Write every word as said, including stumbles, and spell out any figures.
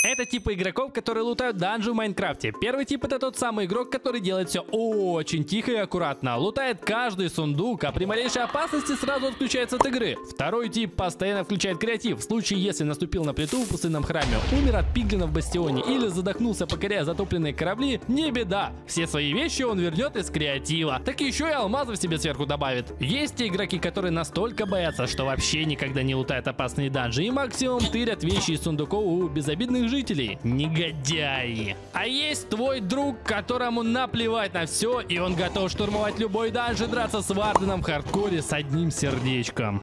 Это типы игроков, которые лутают данжи в Майнкрафте. Первый тип — это тот самый игрок, который делает все очень тихо и аккуратно. Лутает каждый сундук, а при малейшей опасности сразу отключается от игры. Второй тип постоянно включает креатив. В случае, если наступил на плиту в пустынном храме, умер от пиглина в бастионе или задохнулся, покоряя затопленные корабли, не беда. Все свои вещи он вернет из креатива. Так еще и алмазов себе сверху добавит. Есть те игроки, которые настолько боятся, что вообще никогда не лутают опасные данжи и максимум тырят вещи из сундуков у безобидных жителей. Негодяи. А есть твой друг, которому наплевать на все, и он готов штурмовать любой данж и драться с Варденом в хардкоре с одним сердечком.